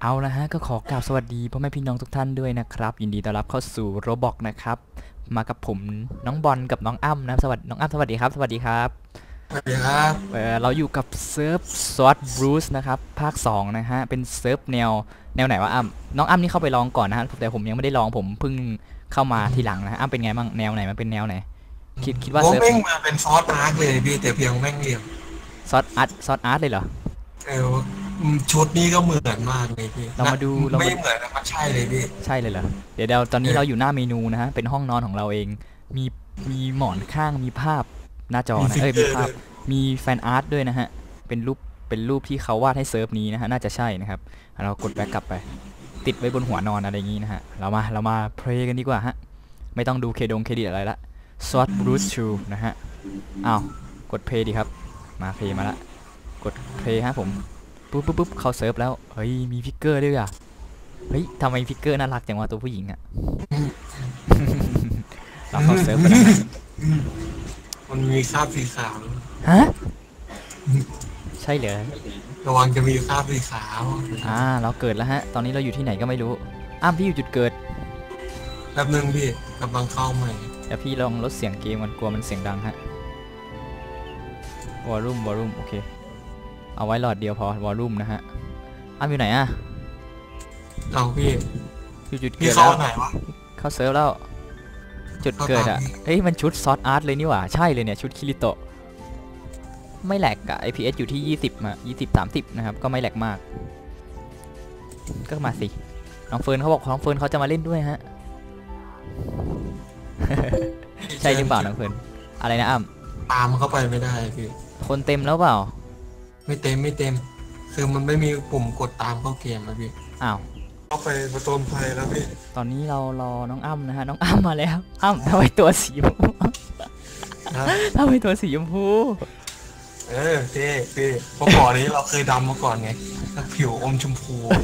เอาละฮะก็ขอกราบสวัสดีพ่อแม่พี่น้องทุกท่านด้วยนะครับยินดีต้อนรับเข้าสู่โรบอกนะครับมากับผมน้องบอลกับน้องอ้ำนะสวัสดีน้องอ้ำสวัสดีครับสวัสดีครับสวัสดีครับเราอยู่กับเซิร์ฟซอสบรูซนะครับภาค2นะฮะเป็นเซิร์ฟแนวไหนวะอ้ำน้องอ้ำนี่เข้าไปลองก่อนนะฮะแต่ผมยังไม่ได้ลองผมเพิ่งเข้ามาทีหลังนะอ้ำเป็นไงบ้างแนวไหนมันเป็นแนวไหนคิดว่าผมเซิร์ฟแม่งมาเป็นซอสอาร์ตเลยพี่แต่เพียงแม่งเหลี่ยมซอสอาร์ตเลยเหรอเออชุดนี้ก็เหมือนมากเลยพี่เรามาดูเราไม่มาเหมือนนะมันใช่เลยพี่ใช่เลยเหรอเดี๋ยวตอนนี้เราอยู่หน้าเมนูนะฮะเป็นห้องนอนของเราเองมีมีหมอนข้างมีภาพหน้าจอมีนะฟิกเกมีภาพอร์ด้วยมีแฟนอาร์ตด้วยนะฮะเป็นรูปที่เขาวาดให้เซิร์ฟนี้นะฮะน่าจะใช่นะครับเรากดแบ็กกลับไปติดไว้บนหัวนอนอะไรอย่างงี้นะฮะเรามาเพลย์กันดีกว่าฮะไม่ต้องดูเครดิตอะไรละซอสบรูซชูนะฮะอ้าวกดเพลย์ดีครับมาเพลย์มาละกดเพลย์ฮะผมปุ๊บเข้าเซิร์ฟแล้วเฮ้ยมีฟิกเกอร์ด้วยอ่ะเฮ้ยทำไมฟิกเกอร์น่ารักจังวะตัวผู้หญิงอ่ะ เราเข้าเซิร์ฟไปแล้วนะมันมีคราบสีขาวฮะใช่เหรอระวังจะมีคราบสีขาวเราเกิดแล้วฮะตอนนี้เราอยู่ที่ไหนก็ไม่รู้พี่อยู่จุดเกิดแป๊บนึงพี่กำลังเข้าใหม่เดี๋ยวพี่ลองลดเสียงเกมมันกลัวมันเสียงดังฮะวอลลุ่มโอเคเอาไว้หลอดเดียวพอวอลลุ่มนะฮะอยู่ไหนอะเอาพี่อยู่จุดเกิพี่ดเข้าแล้วไหนวะเข้าเซิร์ฟแล้วจุดเกิดอะเฮ้ยมันชุดซอสอาร์ตเลยนี่หว่าใช่เลยเนี่ยชุดคิริโตะไม่แหลกอะ IPS อยู่ที่20มา20-30นะครับก็ไม่แหลกมากก็มาสิน้องเฟิร์นเขาบอกน้องเฟิร์นเขาจะมาเล่นด้วยฮะ ใช่หรือเปล่าน้องเฟิร์นอะไรนะตามเข้าไปไม่ได้พี่คนเต็มแล้วเปล่าไม่เต็มคือมันไม่มีปุ่มกดตามเข้าเกมนะพี่อ้าวเข้าไปประตูไฟแล้วพี่ตอนนี้เรารอน้องนะฮะน้องมาแล้วทำไมตัวสีชมพูทำไมตัวสีชมพูพี่เมื่อก่อนนี้เราเคยดำมาก่อนไงผิวอมชมพู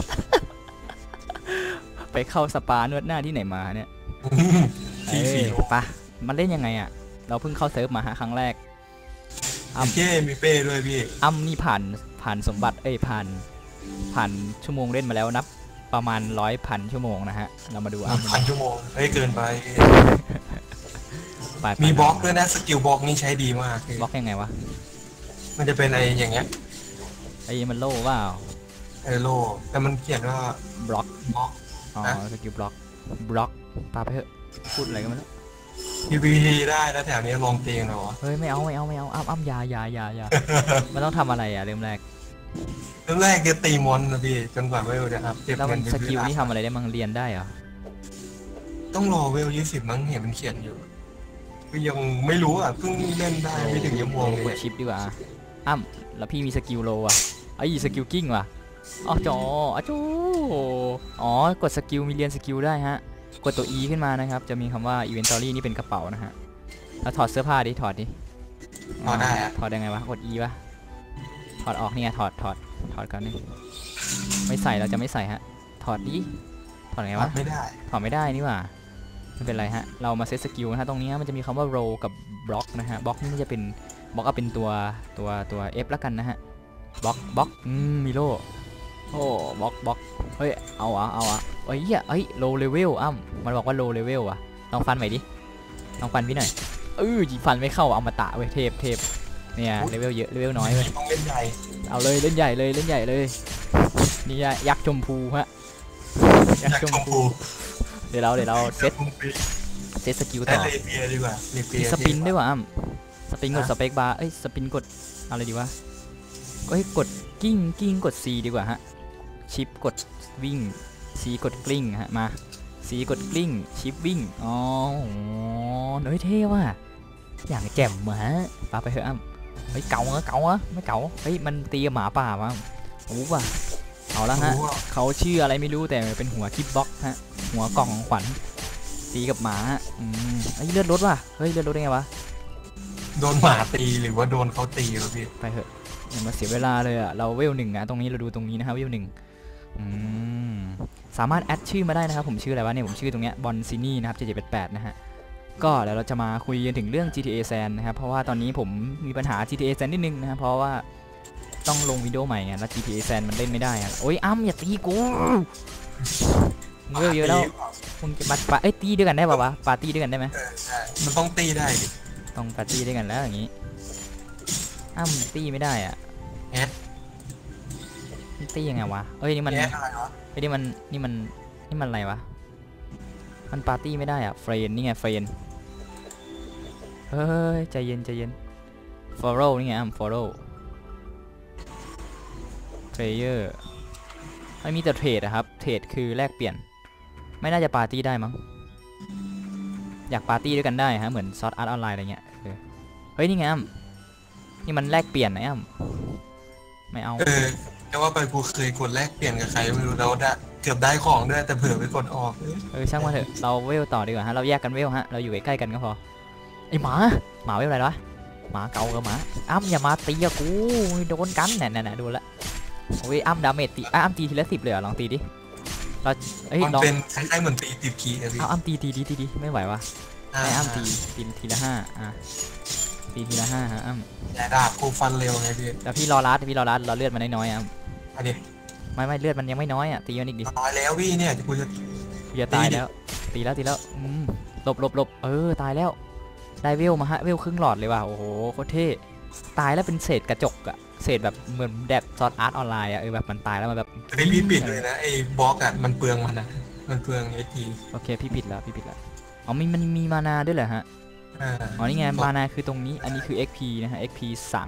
ไปเข้าสปานวดหน้าที่ไหนมาเนี่ยที่ปะมันเล่นยังไงอ่ะเราเพิ่งเข้าเซิร์ฟมาฮะครั้งแรกมีเป้ด้วยพี่นี่ผ่านสมบัติผ่านชั่วโมงเล่นมาแล้วนับประมาณ100,000 ชั่วโมงนะฮะเรามาดู 1,000 ชั่วโมงเกินไปไปมีบล็อกด้วยนะสกิลบล็อกนี่ใช้ดีมากบล็อกยังไงวะมันจะเป็นอย่างเงี้ยมันโล่ว่าโลแต่มันเขียนว่าบล็อกอ๋อสกิลบล็อกปาไปเถอะพูดอะไรกันไม่รู้ PVT ได้แล้วแถวนี้ลองเตียงเหรอเฮ้ยไม่เอายามันต้องทำอะไรอ่ะเริ่มแรกจะตีมอนนะพี่จนกว่าเวลจะอัพแล้วมันสกิลนี่ทำอะไรได้มั่งเรียนได้เหรอต้องรอเวล20มั้งเห็นมันเขียนอยู่ก็ยังไม่รู้อ่ะเพิ่งเล่นได้ไม่ถึงชั่วโมงเลยกดชิปดีกว่าแล้วพี่มีสกิลโลอ่ะสกิลกิ้งว่ะกดสกิลมีเรียนสกิลได้ฮะกดตัว E ขึ้นมานะครับจะมีคำว่า Inventory นี่เป็นกระเป๋านะฮะแล้วถอดเสื้อผ้าดิถอดได้ถอดยังไงวะกด E วะถอดออกเนี่ยถอดก่อนนี่ไม่ใส่เราจะไม่ใส่ฮะถอดไงวะไม่ได้ถอดไม่ได้นี่หว่าไม่เป็นไรฮะเรามาเซตสกิลนะฮะตรงนี้มันจะมีคำว่า roll กับบล็อกนะฮะบล็อกนี่จะเป็นบล็อกเป็นตัว F แล้วกันนะฮะบล็อกมีโล่บล็อกเฮ้ยเอาโลเลเวลมันบอกว่าโลเลเวลอ่ะลองฟันใหม่ดิลองฟันพี่หน่อยยิงฟันไม่เข้าเอามาตะเว้ยเทพเนี่ยเลเวลเยอะเลเวลน้อยเลยต้องเล่นใหญ่เอาเลยเล่นใหญ่เลยนี่ยักษ์ชมพูฮะยักษ์ชมพูเดี๋ยวเราเซตสกิลต่อเลเปียดีกว่าสปินด้วยว่ะสปินกดสเปกบาร์สปินกดอะไรดีวะกดกิ้งกด C ดีกว่าฮะชิปกดวิ่ง C กดกลิ้งฮะมา C กดกลิ้งชิปวิ่งเฮ้ยเท่ว่ะอย่างแจ่มมาฮะปาไปเถอะเก่าไม่เก่ามันตีหมาป่ามาว่ะเอาละฮะเขาชื่ออะไรไม่รู้แต่เป็นหัวคิปบ็อกฮะหัวกล่องของขวัญตีกับหมาเลือดลดว่ะเลือดลดได้ไงวะโดนหมาตีหรือว่าโดนเขาตีวะพี่ไปเถอะอย่ามาเสียเวลาเลยอะเราเวล1ตรงนี้เราดูตรงนี้นะฮะเวล1สามารถแอดชื่อมาได้นะครับผมชื่ออะไรวะเนี่ยผมชื่อตรงเนี้ยบอลซินี่นะครับ7788นะฮะก็เดี๋ยวเราจะมาคุยกันถึงเรื่อง GTA San นะครับเพราะว่าตอนนี้ผมมีปัญหา GTA San นิดนึงนะครับเพราะว่าต้องลงวิดีโอใหม่ไงแล้ว GTA San มันเล่นไม่ได้อะโอ้ยอ้ำอย่าตีกูมึงเวลเยอะแล้วมึงจะมาปาตีด้วยกันได้ป่าวะปาร์ตี้ด้วยกันได้ไหมใช่มันต้องตีได้ดิต้องปาร์ตี้ด้วยกันแล้วอย่างงี้อ้ำตีไม่ได้อ่ะแอดมันตียังไงวะเอ้ยนี่มันแอดอะไรวะเอ้ยนี่มันอะไรวะมันปาร์ตี้ไม่ได้อ่ะเฟรนนี่ไงเฟรนเฮ้ยใจเย็น follow นี่ไงfollow player ไม่มีแต่เทรดอะครับเทรดคือแลกเปลี่ยนไม่น่าจะปาร์ตี้ได้มั้งอยากปาร์ตี้ด้วยกันได้ฮะเหมือนซอสอาร์ตออนไลน์อะไรเงี้ยเฮ้ยนี่ไงนี่มันแลกเปลี่ยนนะไม่เอาแต่ว่าไปกูเคยกดแลกเปลี่ยนกับใครไม่รู้แล้วเกือบได้ของด้วยแต่เผื่อไปกดออกช่างมาเถอะเราเวลต่อดีกว่าฮะเราแยกกันเวลฮะเราอยู่ใกล้ๆกันก็พอไอหมาเวลอะไรวะหมาเก่ากับหมาอย่ามาตีกับกูโดนกันน่ะดูละโอ้ยดาเมจตีตีทีละ10เลยเหรอลองตีดิเรามันเป็นคล้ายๆเหมือนตีติดคีย์อะพี่ตีไม่ไหววะให้ตีทีละ5ตีทีละ5ฮะแต่ดาบกูฟันเร็วไงพี่แล้วพี่รอรัดเราเลือดมันน้อยอันนี้ไม่เลือดมันยังไม่น้อยตีมันอีกดิตายแล้วพี่เนี่ยกูจะตายแล้วตีแล้วหลบตายแล้วได้เวลมาฮะเวลครึ่งหลอดเลยว่ะโอ้โหโคตรเท่ตายแล้วเป็นเศษกระจกอะเศษแบบเหมือนแบบซอสอาร์ตออนไลน์อะแบบมันตายแล้วมันแบบรีบปิดเลยนะไอ้บล็อกอะมันเปลืองมันเปลืองHP โอเคพี่ปิดแล้วอ๋อมันมีมานาด้วยเหรอฮะอ๋อนี่ไงมานาคือตรงนี้อันนี้คือ XP นะฮะ XP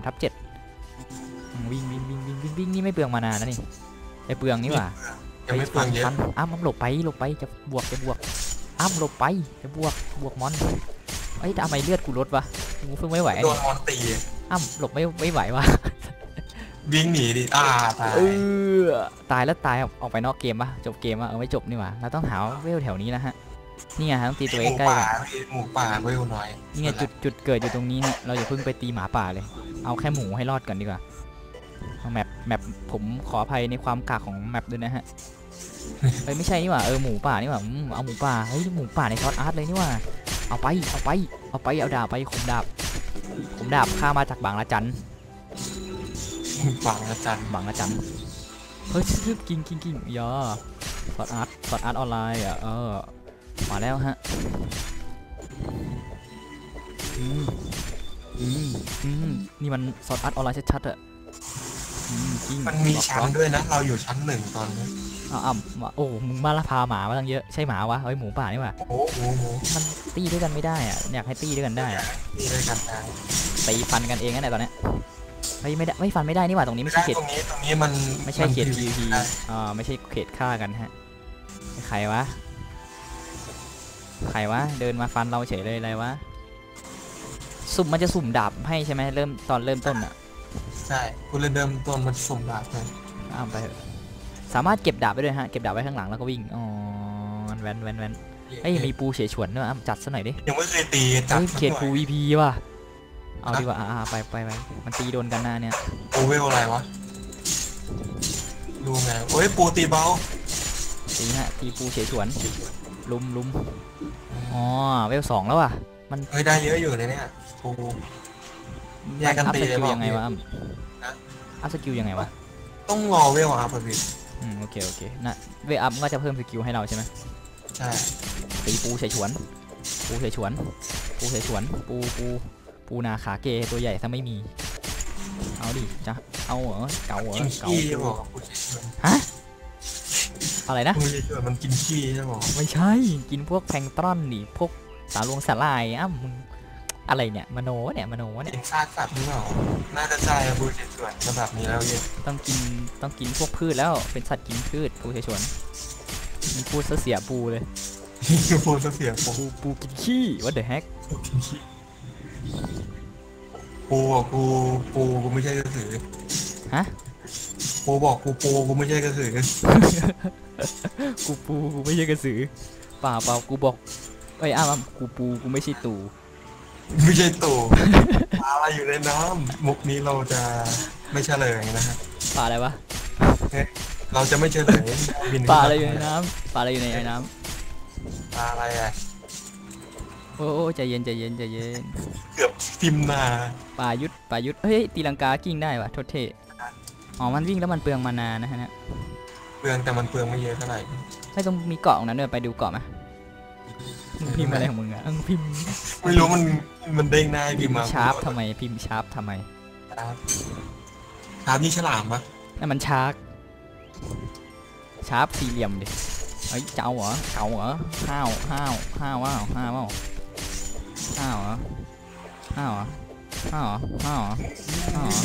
3/7วิ่งนี่ไม่เปลืองมานานะนี่ไอเปลืองนี่หว่ายังไม่เปลืองเยอะมันหลบไปจะบวกหลบไปจะบวกมอนทำไมเลือดกูลดวะกูเพิ่งไม่ไหวโดนมอนตีหลบไม่ไหววะวิ่งหนีดิตายแล้วตายออกไปนอกเกมปะจบเกมวะไม่จบนี่หว่าเราต้องหาเวลแถวนี้นะฮะนี่ไงต้องตีตัวเองใกล้กันหมูป่าเวลน้อยนี่ไงจุดเกิดอยู่ตรงนี้นะเราอย่าเพิ่งไปตีหมาป่าเลยเอาแค่หมูให้รอดก่อนดีกว่าแมปผมขออภัยในความกากของแมปด้วยนะฮะไม่ใช่นี่หว่าหมูป่านี่หว่าเอาหมูป่าหมูป่าในซอสอาร์ตเลยนี่หว่าเอาดาบไปขมดาบข้ามาจากบางละจันบางละจันเฮ้ยกิ้งย่อซอสอาร์ตออนไลน์มาแล้วฮะนี่มันซอสอาร์ตออนไลน์ชัดๆอะมันมีชั้นด้วยนะเราอยู่ชั้น1ตอนนี้โอ้มึงมาละพาหมามาตั้งเยอะใช่หมาวะหมูป่านี่หว่าโอ้มันตีด้วยกันไม่ได้อะอยากให้ตีด้วยกันได้อะตีด้วยกันได้ตีฟันกันเองนั่นแหละตอนนี้ไม่ฟันไม่ได้นี่หว่าตรงนี้ไม่ใช่เขตตรงนี้มันไม่ใช่เขต PVP ไม่ใช่เขตฆ่ากันฮะใครวะเดินมาฟันเราเฉยเลยอะไรวะมันจะสุ่มดาบให้ใช่ไหมเริ่มต้นอ่ะใช่คุณเริ่มต้นมันสุ่มดาบเลยไปสามารถเก็บดาบไปด้วยฮะเก็บดาบไว้ข้างหลังแล้วก็วิ่งแวนมีปูเฉยฉวนด้วยจัดซะหน่อยดิยังไม่เคยตีจัดเขต PVP ว่ะเอาดีกว่าไปมันตีโดนกันหน้าเนี่ยปูเวลอะไรวะดูไงโอ้ยปูตีเบาตีฮะตีปูเฉยฉวนลุมเวล2แล้วว่ะมันได้เยอะอยู่เลยเนี่ยปูแยกกันตีเลยยังไงวะอัพสกิลยังไงวะต้องรอเวลอัพพี่โอเคนะเวลอัพก็จะเพิ่มสกิลให้เราใช่ไหมใช่ตีปูเฉยฉวนปูนาขาเกตัวใหญ่ถ้าไม่มีเอาดิจะเอาเหรอเก่าฮะอะไรนะมันกินขี้ใช่ไหมไม่ใช่กินพวกแพลงก์ตอนดิพวกสาลายมึงอะไรเนี่ยมโนเนี่ยกินซากสัตว์หรือเปล่าน่าจะใช่ปูเฉยฉวนแบบนี้แล้วเนี่ยต้องกินพวกพืชแล้วเป็นสัตว์กินพืชปูเฉยฉวนมีพูดเสียปูเลยปูเสียปูกินขี้ what the heck ปูไม่ใช่กระสือฮะปูบอกกูไม่ใช่กระสือกูไม่ใช่กระสือเปล่ากูบอกกูไม่ใช่ตู่ปลาอะไรอยู่ในน้ำมุกนี้เราจะไม่เฉลยนะฮะปลาอะไรวะเราจะไม่เฉลยปลาอะไรอยู่ในน้ำปลาอะไรอ่ะโอ้ใจเย็นเกือบพิมพ์มาปลายุทธเฮ้ยตีลังกากิ้งได้วะโทษเทอ๋อมันวิ่งแล้วมันเปลืองมานานะฮะเนี่ยเปลืองแต่มันเปลืองไม่เยอะเท่าไหร่ไม่ต้องมีเกาะตรงนั้นด้วยไปดูเกาะไหมมึงพิมพ์อะไรของมึงอะพิมพ์ไม่รู้มันเด้งหน้าให้พิมพ์มาชาร์ปทำไมพิมพ์ชาร์ปทำไมครับนี่ฉลามปะนั่นมันชาร์กชาร์ปสี่เหลี่ยมดิเฮ้ยเจ้าเหรอห้าวว้าวห้าวเหรอห้าวเหรอห้าวเหรอห้าวเหรอห้าวเหรอห้าวเหรอ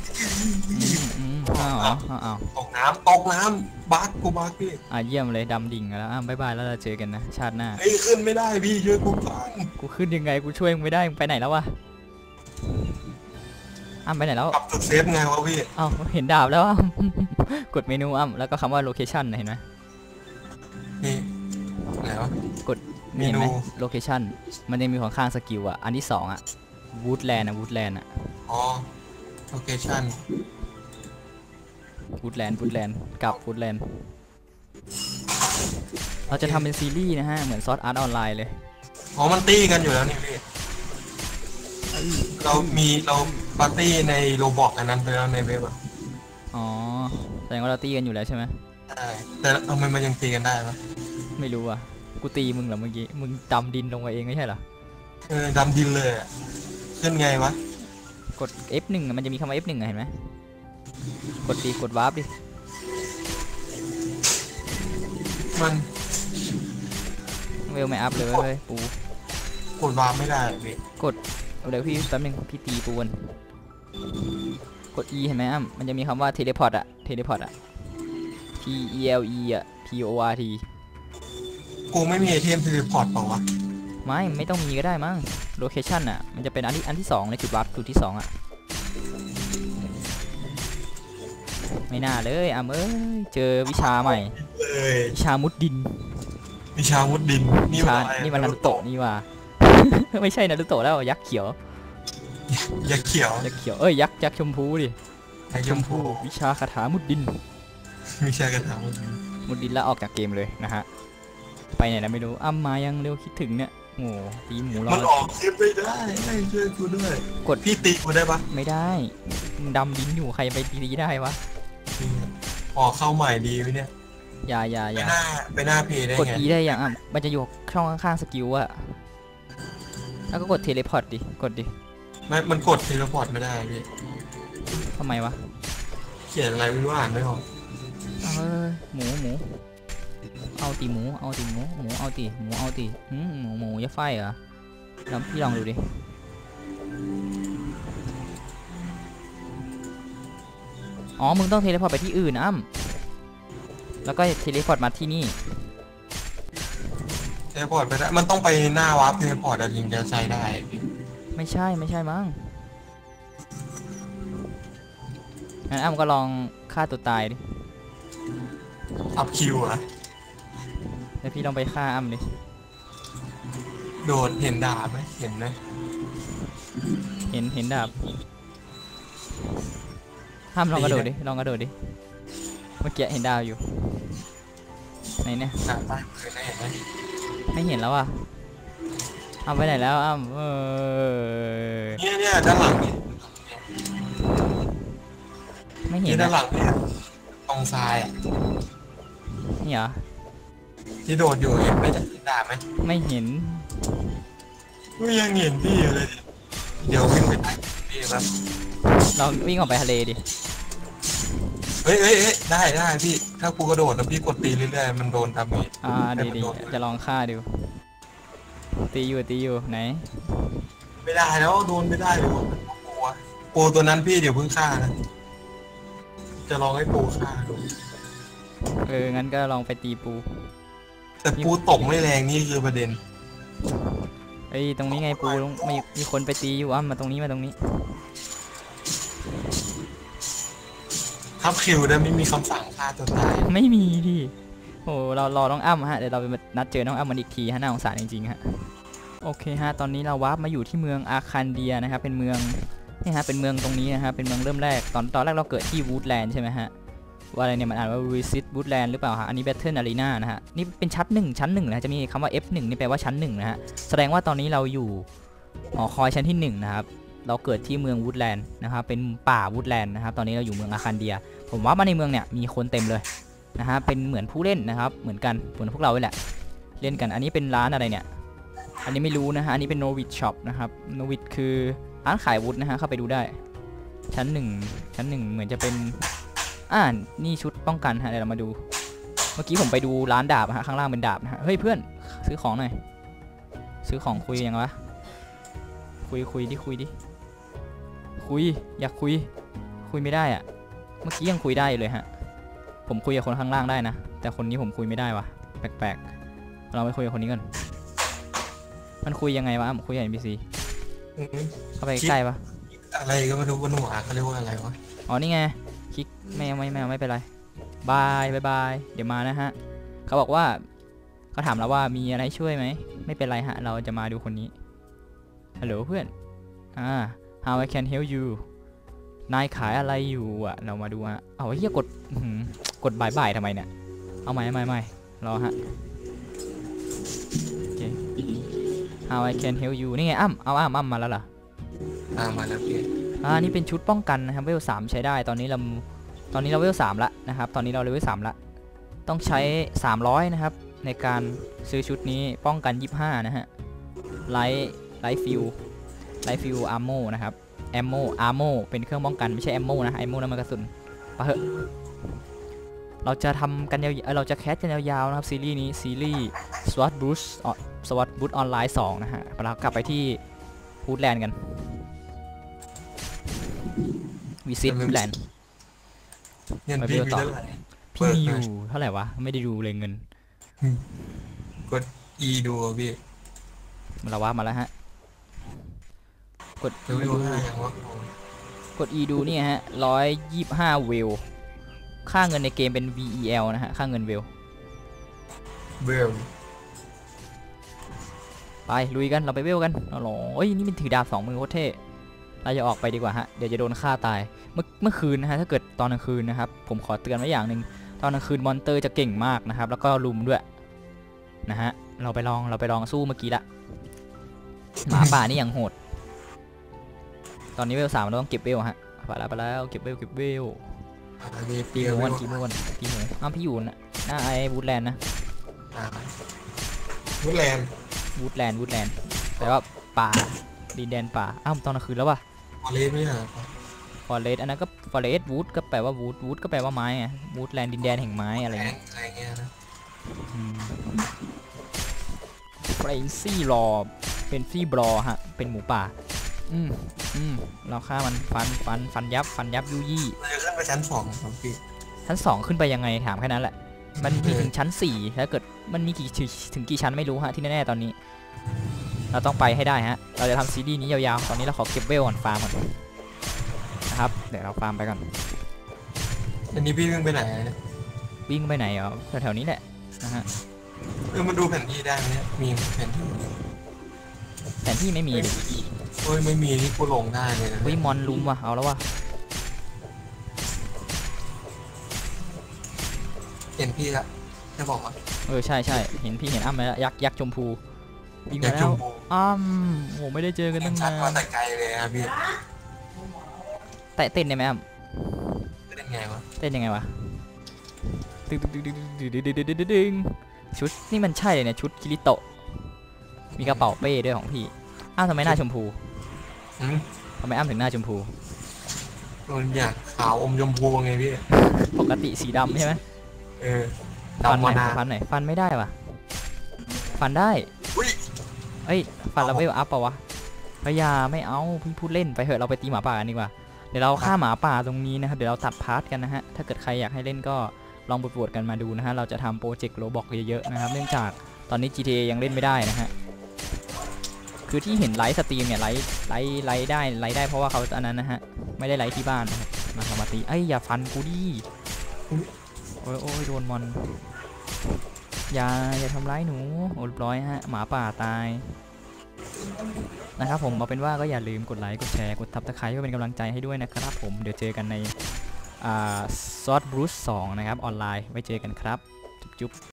อ้าวตกน้ำบักกูบักพี่เยี่ยมเลยดำดิ่งแล้วบ๊ายบายแล้วเราเจอกันนะชาติหน้าเฮ้ยขึ้นไม่ได้พี่ช่วยกูก่อนกูขึ้นยังไงกูช่วยมึงไม่ได้มึงไปไหนแล้ววะไปไหนแล้วกลับจุดเซฟไงวะพี่เอ้าเห็นดาบแล้ว กดเมนูแล้วก็คำว่า location เห็นไหมนี่ไหนวะเห็นไหม location มันจะมีข้างสกิลอันที่2woodland woodland อ๋อ location woodland กับ woodland เราจะทำเป็นซีรีส์นะฮะเหมือนซอสอาร์ตออนไลน์เลยอ๋อมันตี้กันอยู่แล้วนี่พี่เราปาร์ตี้ในโรบอกอันนั้นไปแล้วในเว็บอ่ะอ๋อแสดงว่าเราตีกันอยู่แล้วใช่ไหมใช่แต่ทำไมมันยังตีกันได้ปะไม่รู้กูตีมึงเหรอเมื่อกี้มึงดำดินลงมาเองไม่ใช่เหรอดำดินเลยอ่ะขึ้นไงวะกด F1 มันจะมีคำว่า F1 เห็นไหมกดวาร์ปดิมันเวลไม่อัพเลยเฮ้ยปูกดวาร์ปไม่ได้พี่เดี๋ยวพี่แป๊บนึงพี่ตีปูนกด E เห็นไหมมันจะมีคำว่าเทเลพอร์ตT E L E P O R T กูไม่มีไอเทมทีพอร์ตเปล่าวะไม่ต้องมีก็ได้มั้ง location มันจะเป็นอันที่2ในจุดวาร์ปจุดที่2ไม่น่าเลยเอ้ยเจอวิชาใหม่วิชามุดดินวิชามุดดินนี่มันนารุโตะนี่ว่า ไม่ใช่นารุโตะแล้วยักษ์เขียวยักษ์เขียวเอ้ยยักษ์ชมพูดิชมพูวิชาคาถามุดดินวิชากระถางมุดดินแล้วออกจากเกมเลยนะฮะไปไหนนะไม่รู้มายังเร็วคิดถึงเนี่ยโอ้ตีหมูรอมันออกคลิปไม่ได้ช่วยกูด้วยกดพี่ตีกูได้ปะไม่ได้ดำดินอยู่ใครไปตีได้วะออกเข้าใหม่ดีไหมเนี่ยอย่าไปหน้าเพย์ได้ไงกด E ได้ยังมันจะอยู่ช่องข้างๆสกิลแล้วก็กดเทเลพอร์ตดิไม่มันกดเทเลพอร์ตไม่ได้พี่ทำไมวะเขียนอะไรไม่รู้อ่านไม่ออกหมูเอาตีหมูเอาตีหมูเอาตีหมูจะไฟเหรอแล้วพี่ลองดูดิมึงต้องเทเลพอร์ตไปที่อื่นแล้วก็เทเลพอร์ตมาที่นี่เทเลพอร์ตไปได้มันต้องไปหน้าวาร์ปเทเลพอร์ตถึงจะใช้ได้ไม่ใช่มั้งงั้นก็ลองฆ่าตัวตายดิอัพคิวแล้วพี่ลองไปฆ่าดิโดดเห็นดาบไหมเห็นไหมเห็นดาบลองกระโดดดิเมื่อกี้เห็นดาวอยู่ไหนเนี่ยดาบใต้พื้นเห็นไหมไม่เห็นแล้วไปไหนแล้วเนี่ยด้านหลังไม่เห็นด้านหลังเนี่ยตรงซ้ายนี่เหรอที่โดดอยู่เห็นไหมจะดาบไหมไม่เห็นก็ยังเห็นพี่อยู่เลยเดี๋ยววิ่งไปใต้พี่ครับเราวิ่งออกไปทะเลดิเฮ้ยได้พี่ถ้ากูกระโดดแล้วพี่กดตีเรื่อยๆมันโดนทำไงดีจะลองฆ่าดูตีอยู่ไหนไม่ได้แล้วโดนไม่ได้เลยปูตัวนั้นพี่เดี๋ยวเพิ่งฆ่านะจะลองให้ปูฆ่าดูงั้นก็ลองไปตีปูแต่ปูตกไม่แรงนี่คือประเด็นตรงนี้ไงปูมีคนไปตีอยู่มาตรงนี้ทับคิวได้ไม่มีคำสั่งฆ่าตัวตายไม่มีดิโอ้เรารอน้องอ้ำฮะเดี๋ยวเราไปนัดเจอน้องอ้ำมันอีกทีน่าสงสารจริงๆฮะโอเคฮะตอนนี้เราวาร์ปมาอยู่ที่เมืองอาคันเดียนะครับเป็นเมืองนี่ฮะเป็นเมืองตรงนี้นะฮะเป็นเมืองเริ่มแรกตอนแรกเราเกิดที่วูดแลนด์ใช่ไหมฮะว่าอะไรเนี่ยมันอ่านว่า Visit Woodland หรือเปล่าฮะอันนี้ Battle Arena นะฮะนี่เป็นชั้น1นะจะมีคำว่า F1 นี่แปลว่าชั้น1นะฮะแสดงว่าตอนนี้เราอยู่คอยชั้นที่1นะครับเราเกิดที่เมืองวูดแลนด์นะครับเป็นป่าวูดแลนด์นะครับตอนนี้เราอยู่เมืองอาคันเดียผมว่ามาในเมืองเนี่ยมีคนเต็มเลยนะฮะเป็นเหมือนผู้เล่นนะครับเหมือนกันเหมือนพวกเราเลยแหละเล่นกันอันนี้เป็นร้านอะไรเนี่ยอันนี้ไม่รู้นะฮะอันนี้เป็นโนวิดช็อปนะครับโนวิดคือร้านขายวุธนะฮะเข้าไปดูได้ชั้นหนึ่งเหมือนจะเป็นนี่ชุดป้องกันฮะเดี๋ยวเรามาดูเมื่อกี้ผมไปดูร้านดาบฮะข้างล่างเป็นดาบนะฮะเฮ้ยเพื่อนซื้อของหน่อยซื้อของคุยยังวะคุยดิอยากคุยไม่ได้อะเมื่อกี้ยังคุยได้เลยฮะผมคุยกับคนข้างล่างได้นะแต่คนนี้ผมคุยไม่ได้วะแปลกๆเราไปคุยกับคนนี้ก่อนมันคุยยังไงวะคุยกับ NPC เข้าไปใกล้ปะอะไรก็ไม่รู้ว่าหนูเขาเรียกว่าอะไรวะอ๋อนี่ไงคลิกไม่เป็นไรบายเดี๋ยวมานะฮะเขาบอกว่าเขาถามเราว่ามีอะไรช่วยไหมไม่เป็นไรฮะเราจะมาดูคนนี้ฮัลโหลเพื่อนhow I can help you นายขายอะไรอยู่อ่ะเรามาดูฮะเอาเฮียกดบ่ายทำไมเนี่ยเอาไม่รอฮะโอเค how I can help you นี่ไงอ้ำมาแล้วเหรอมาแล้วพี่นี่เป็นชุดป้องกันนะครับเวล3ใช้ได้ตอนนี้เราเวล3ละนะครับตอนนี้เราเลเวล3ละต้องใช้300นะครับในการซื้อชุดนี้ป้องกัน25นะฮะไลท์ฟิวอาร์โมนะครับอาร์โมเป็นเครื่องป้องกันไม่ใช่แอมโมนะแอมโมนั่นมันกระสุนปะเหอะเราจะทำกันเราจะแคสกันยาวๆนะครับซีรีส์นี้ซีรีส์ SWAT Boost ออนไลน์2นะฮะเรากลับไปที่วูดแลนด์กันวิซิตวูดแลนด์เงินพี่มีเท่าไหร่พี่มีอยู่เท่าไหร่วะไม่ได้ดูเลยเงินกด E ดูพี่เราว่ามาแล้วฮะกด E ดูนี่ฮะ125เวลค่าเงินในเกมเป็น VEL นะฮะค่าเงินเวลไปลุยกันเราไปเวลกันโอ้ยนี่มันถือดาบ2 มือโคตรเท่เราจะออกไปดีกว่าฮะเดี๋ยวจะโดนฆ่าตายเมื่อคืนนะฮะถ้าเกิดตอนกลางคืนนะครับผมขอเตือนไว้อย่างหนึ่งตอนกลางคืนมอนเตอร์จะเก่งมากนะครับแล้วก็ลุมด้วยนะฮะเราไปลองสู้เมื่อกี้ละหมาป่านี่ยังโหดตอนนี้เวล3เราต้องเก็บเวลฮะไปแล้วเก็บเวลตีหมูพี่อยู่นะหน้าไอ้วูดแลนด์นะวูดแลนด์แปลว่าป่าดินแดนป่าตอนกลางคืนแล้ววะฟอเรสต์ไม่ใช่ฟอเรสต์อันนั้นก็ฟอเรสต์วูดก็แปลว่าวูดก็แปลว่าไม้ไงวูดแลนด์ดินแดนแห่งไม้อะไรเงี้ยนะเฟรนซี่รอเป็นซี่บรอฮะเป็นหมูป่าเราฆ่ามันฟันยับยุยี่เราจะขึ้นไปชั้น2ครับพี่ชั้น2ขึ้นไปยังไงถามแค่นั้นแหละมันมีถึงชั้น4ถ้าเกิดมันมีถึงกี่ชั้นไม่รู้ฮะที่แน่ๆตอนนี้เราต้องไปให้ได้ฮะเราจะทำซีรีส์นี้ยาวๆตอนนี้เราขอเก็บเวลก่อนฟาร์มก่อนนะครับเดี๋ยวเราฟาร์มไปก่อนอันนี้พี่วิ่งไปไหนแถวๆนี้แหละนะฮะมาดูแผนที่ได้ไหมมีแผนที่ไม่มีเลยไม่มีนี่กูลงได้เลยนะมอนลุมว่ะเอาแล้วว่ะเห็นพี่ละจะบอกว่าใช่เห็นพี่เห็นอ้ำแล้วยักษ์ชมพูยิงมาแล้วโหไม่ได้เจอกันตั้งนานแต่ไกลเลยครับพี่แต่เต้นได้ไหมเต้นยังไงวะดึงชุดนี่มันใช่เลยเนี่ยชุดคิริโตะมีกระเป๋าเป้ด้วยของพี่ทำไมหน้าชมพูทำไมถึงหน้าชมพูอยากขาวอมชมพูไงพี่ปกติสีดำใช่ไหมฟันไหนฟันไม่ได้ว่ะฟันได้ฟันเราไม่อัพป่าวะพยาไม่เอาพี่พูดเล่นไปเถอะเราไปตีหมาป่ากันดีกว่าเดี๋ยวเราฆ่าหมาป่าตรงนี้นะครับเดี๋ยวเราตัดพาร์ทกันนะฮะถ้าเกิดใครอยากให้เล่นก็ลองบวชกันมาดูนะฮะเราจะทำโปรเจกต์โรบอกเยอะๆนะครับเนื่องจากตอนนี้ GTA ยังเล่นไม่ได้นะฮะคือที่เห็นไลฟ์สตรีมเนี่ยไลฟ์ได้เพราะว่าเขาอันนั้นนะฮะไม่ได้ไลฟ์ที่บ้านมาตีอย่าฟันกูดิโอ้ยโดนมอนอย่าทำร้ายหนูเรียบร้อยฮะหมาป่าตายนะครับผมเอาเป็นว่าก็อย่าลืมกดไลค์กดแชร์กดทับตะไคร้เพื่อเป็นกำลังใจให้ด้วยนะครับผมเดี๋ยวเจอกันในSWAT Boost 2นะครับออนไลน์ไว้เจอกันครับจุ๊บ